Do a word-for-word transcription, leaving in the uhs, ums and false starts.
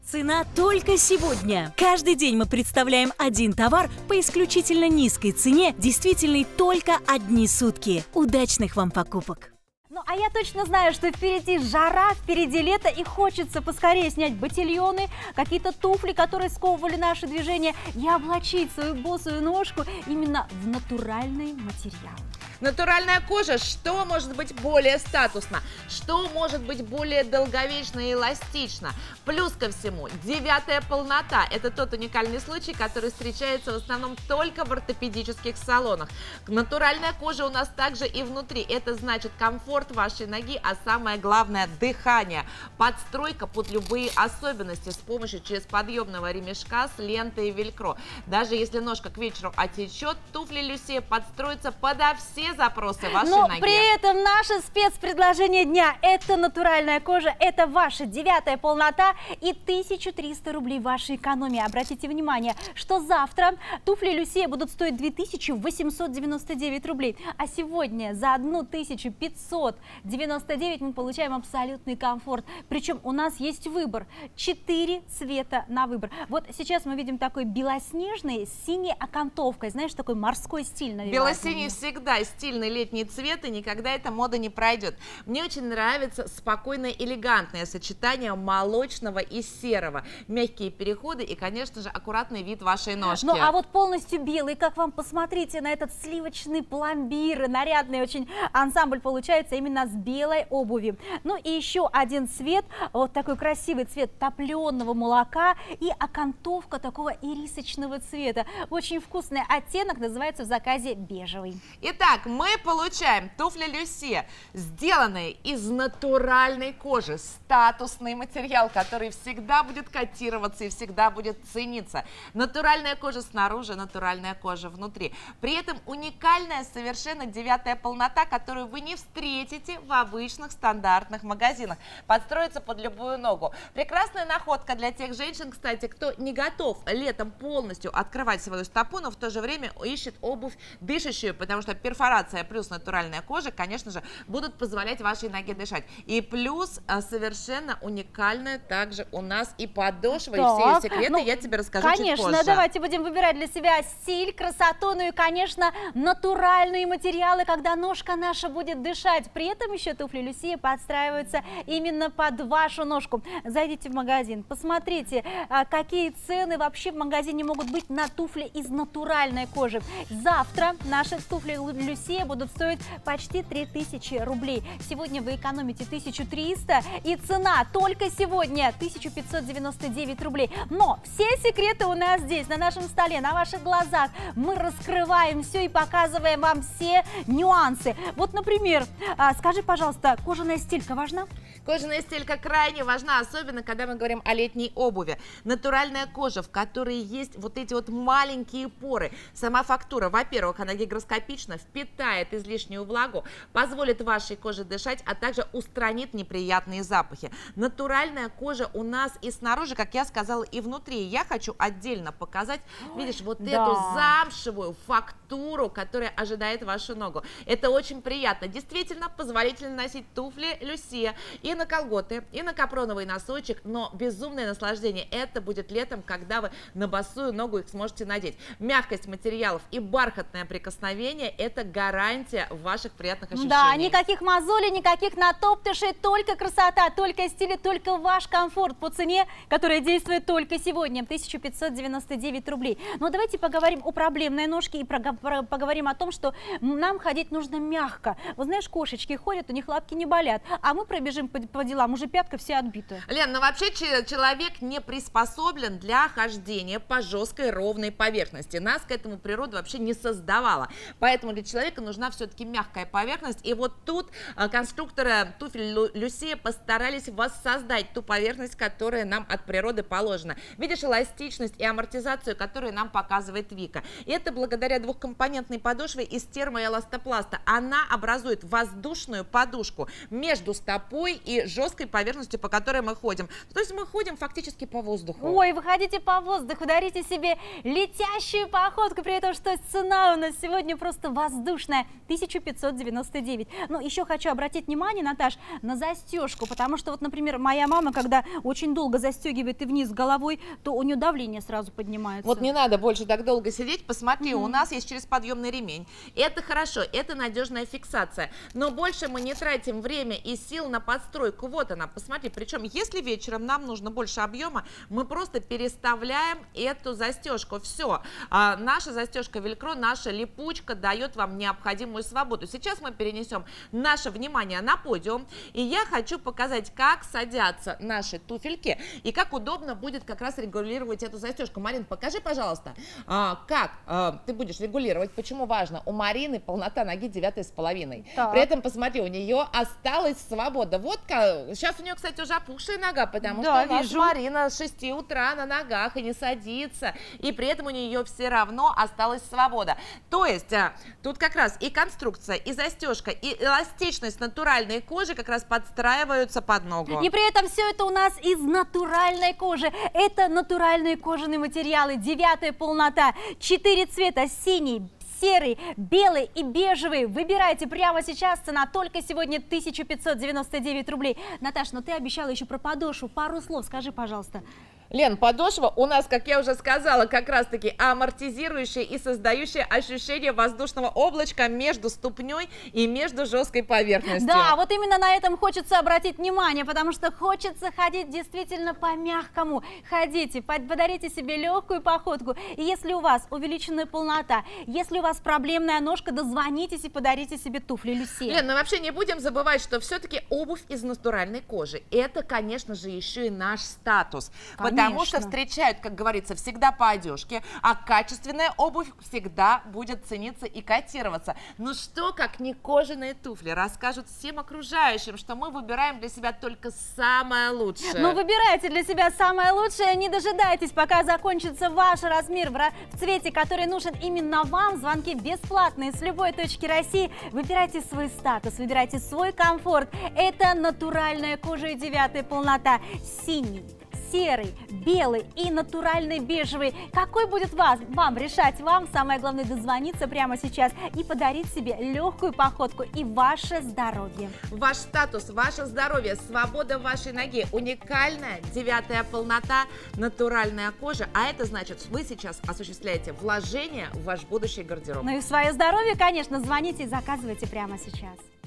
Цена только сегодня. Каждый день мы представляем один товар по исключительно низкой цене, действительной только одни сутки. Удачных вам покупок! Ну, а я точно знаю, что впереди жара, впереди лето, и хочется поскорее снять ботильоны, какие-то туфли, которые сковывали наши движения, и облачить свою босую ножку именно в натуральный материал. Натуральная кожа, что может быть более статусно, что может быть более долговечно и эластично. Плюс ко всему, девятая полнота – это тот уникальный случай, который встречается в основном только в ортопедических салонах. Натуральная кожа у нас также и внутри, это значит комфорт вашей ноги, а самое главное – дыхание. Подстройка под любые особенности с помощью через подъемного ремешка с лентой и велькро. Даже если ножка к вечеру отечет, туфли Люсия подстроятся подо все запросы вашей Но ноги. при этом наше спецпредложение дня – это натуральная кожа, это ваша девятая полнота и тысяча триста рублей вашей экономии. Обратите внимание, что завтра туфли Люсия будут стоить две тысячи восемьсот девяносто девять рублей, а сегодня за тысячу пятьсот девяносто девять мы получаем абсолютный комфорт. Причем у нас есть выбор, четыре цвета на выбор. Вот сейчас мы видим такой белоснежный с синей окантовкой, знаешь, такой морской стиль. Белосиний всегда стильный летний цвет, и никогда эта мода не пройдет. Мне очень нравится спокойное элегантное сочетание молочного и серого, мягкие переходы и, конечно же, аккуратный вид вашей ножки. Ну а вот полностью белый, как вам, посмотрите на этот сливочный пломбир, нарядный очень ансамбль получается именно с белой обувью. Ну и еще один цвет, вот такой красивый цвет топленого молока и окантовка такого ирисочного цвета. Очень вкусный оттенок, называется в заказе бежевый. Итак, мы получаем туфли Люсия, сделанные из натуральной кожи, статусный материал, который всегда будет котироваться и всегда будет цениться. Натуральная кожа снаружи, натуральная кожа внутри. При этом уникальная совершенно девятая полнота, которую вы не встретите в обычных стандартных магазинах. Подстроится под любую ногу. Прекрасная находка для тех женщин, кстати, кто не готов летом полностью открывать свою стопу, но в то же время ищет обувь дышащую, потому что перфорация плюс натуральная кожа, конечно же, будут позволять вашей ноге дышать. И плюс совершенно уникальная также у нас и подошва, так, и все ее секреты ну, я тебе расскажу чуть позже. Конечно, давайте будем выбирать для себя стиль, красоту, ну и, конечно, натуральные материалы, когда ножка наша будет дышать. При этом еще туфли Люсия подстраиваются именно под вашу ножку. Зайдите в магазин, посмотрите, какие цены вообще в магазине могут быть на туфли из натуральной кожи. Завтра наши туфли Люсия будут стоить почти три тысячи рублей. Сегодня вы экономите тысячу триста, и цена только сегодня тысяча пятьсот девяносто девять рублей. Но все секреты у нас здесь, на нашем столе, на ваших глазах. Мы раскрываем все и показываем вам все нюансы. Вот, например, скажи, пожалуйста, кожаная стелька важна? Кожаная стелька крайне важна, особенно когда мы говорим о летней обуви. Натуральная кожа, в которой есть вот эти вот маленькие поры. Сама фактура, во-первых, она гигроскопична, впитает излишнюю влагу, позволит вашей коже дышать, а также устранит неприятные запахи. Натуральная кожа у нас и снаружи, как я сказала, и внутри. Я хочу отдельно показать, Ой, видишь, вот да. эту замшевую фактуру, которая ожидает вашу ногу. Это очень приятно. Действительно, позволительно носить туфли Люсия и на колготы, и на капроновый носочек, но безумное наслаждение это будет летом, когда вы на босую ногу их сможете надеть. Мягкость материалов и бархатное прикосновение – это гарантия ваших приятных ощущений. Да, никаких мозолей, никаких натоптышей, только красота, только стиль, только ваш комфорт по цене, которая действует только сегодня, тысяча пятьсот девяносто девять рублей. Но давайте поговорим о проблемной ножке и про, про, поговорим о том, что нам ходить нужно мягко. Вот знаешь, кошечки ходят, у них лапки не болят, а мы пробежим по, по делам, уже пятка вся отбита. Лен, ну вообще человек не приспособлен для хождения по жесткой ровной поверхности. Нас к этому природа вообще не создавала. Поэтому для человека нужна все-таки мягкая поверхность. И вот тут а, конструкторы туфель Люсия постарались воссоздать ту поверхность, которая нам от природы положена. Видишь эластичность и амортизацию, которую нам показывает Вика. И это благодаря двухкомпонентной подошве из термоэластопласта. Она образует воздушную подушку между стопой и жесткой поверхностью, по которой мы ходим. То есть мы ходим фактически по воздуху. Ой, вы ходите по воздуху, дарите себе летящую походку, при этом, что цена у нас сегодня просто воздушная, тысяча пятьсот девяносто девять. Ну, еще хочу обратить внимание, Наташ, на застежку, потому что вот, например, моя мама, когда очень долго застегивает и вниз головой, то у нее давление сразу поднимается. Вот не надо больше так долго сидеть, посмотри, Угу. у нас есть через подъемный ремень. Это хорошо, это надежная фиксация, но больше мы не тратим время и сил на подстройку. Вот она, посмотри, причем если вечером нам нужно больше объема, мы просто переставляем эту застежку. Все, а, наша застежка велькро, наша липучка дает вам необходимую свободу. Сейчас мы перенесем наше внимание на подиум, и я хочу показать, как садятся наши туфельки и как удобно будет как раз регулировать эту застежку. Марин, покажи, пожалуйста, а, как а, ты будешь регулировать, почему важно. У Марины полнота ноги девятая с половиной. Так. При этом, посмотри, у нее осталась свобода. Вот сейчас у нее, кстати, уже опухшая нога, потому Да, что у нас вижу. Марина с шести утра на ногах и не садится, и при этом у нее все равно осталась свобода. То есть а, тут как раз и конструкция, и застежка, и эластичность натуральной кожи как раз подстраиваются под ногу. И при этом все это у нас из натуральной кожи. Это натуральные кожаные материалы, девятая полнота, четыре цвета, синий, серый, белый и бежевый. Выбирайте прямо сейчас, цена только сегодня тысяча пятьсот девяносто девять рублей. Наташ, но ты обещала еще про подошву, пару слов скажи, пожалуйста. Лен, подошва у нас, как я уже сказала, как раз-таки амортизирующая и создающая ощущение воздушного облачка между ступней и между жесткой поверхностью. Да, вот именно на этом хочется обратить внимание, потому что хочется ходить действительно по-мягкому. Ходите, подарите себе легкую походку. И если у вас увеличенная полнота, если у вас проблемная ножка, дозвонитесь и подарите себе туфли Люсия. Лен, мы вообще не будем забывать, что все-таки обувь из натуральной кожи. Это, конечно же, еще и наш статус. Потому что встречают, как говорится, всегда по одежке, а качественная обувь всегда будет цениться и котироваться. Ну что, как не кожаные туфли, расскажут всем окружающим, что мы выбираем для себя только самое лучшее. Ну выбирайте для себя самое лучшее, не дожидайтесь, пока закончится ваш размер в цвете, который нужен именно вам. Звонки бесплатные с любой точки России. Выбирайте свой статус, выбирайте свой комфорт. Это натуральная кожа и девятая полнота. Синий, серый, белый и натуральный бежевый. Какой будет вас, вам решать вам? Самое главное дозвониться прямо сейчас и подарить себе легкую походку и ваше здоровье. Ваш статус, ваше здоровье, свобода вашей ноги, уникальная девятая полнота, натуральная кожа. А это значит, вы сейчас осуществляете вложение в ваш будущий гардероб. Ну и в свое здоровье, конечно, звоните и заказывайте прямо сейчас.